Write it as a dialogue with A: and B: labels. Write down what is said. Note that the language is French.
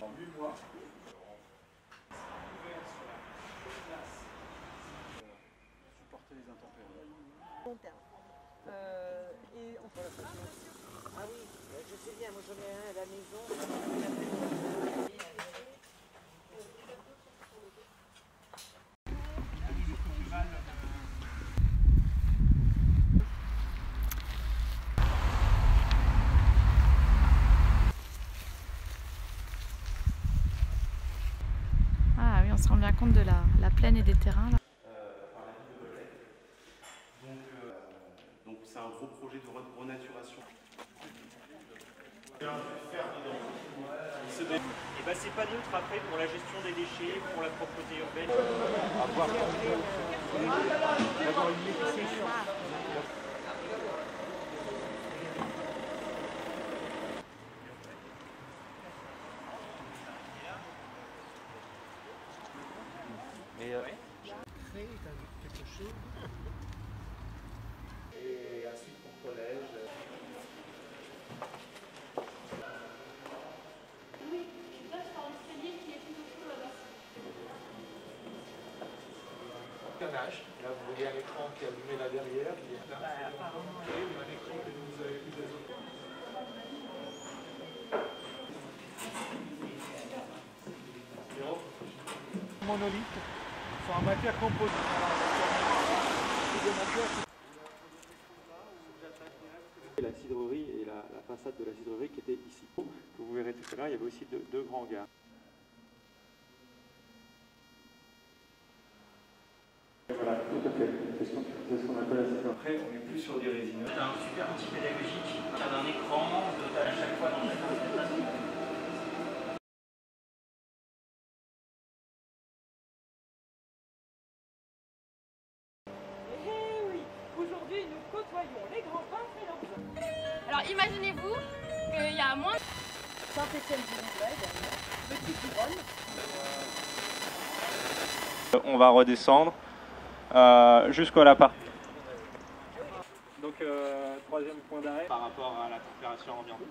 A: En 8 mois. Supporter les intempéries.
B: Long terme. Et on fait
C: Ah oui, je sais bien, moi j'en ai un à la maison.
D: Ah oui, on se rend bien compte de la plaine et des terrains là.
A: Par la ville de Golec. Donc c'est un gros projet de renaturation.
E: Et bah c'est pas neutre après pour la gestion des déchets, pour la propreté urbaine.
A: Quelque chose. Et ensuite pour collège.
F: Oui, je passe par l'escalier qui est tout au fond là-bas.
G: Canage. Là, vous voyez un écran qui est allumé là derrière. Qui est là. Apparemment, oui, un écran que vous avez vu des autres. Monolithe sont en matière composite.
H: La cidrerie et la façade de la cidrerie qui était ici. Que vous verrez tout à l'heure, il y avait aussi deux grands gares. Voilà, tout à fait. C'est ce qu'on appelle la cidrerie.
E: Après, on n'est plus sur des résineux. C'est un super outil pédagogique. Il y a un écran, à chaque fois dans chaque présentation.
B: Eh oui, aujourd'hui nous côtoyons les grands peintres et leurs hommes.
F: Alors imaginez-vous qu'il y a moins.
B: Saint-Étienne-du-Louvret, derrière, Petit Couronne.
I: On va redescendre jusqu'à la part.
G: Donc, troisième point d'arrêt.
I: Par rapport à la température ambiante.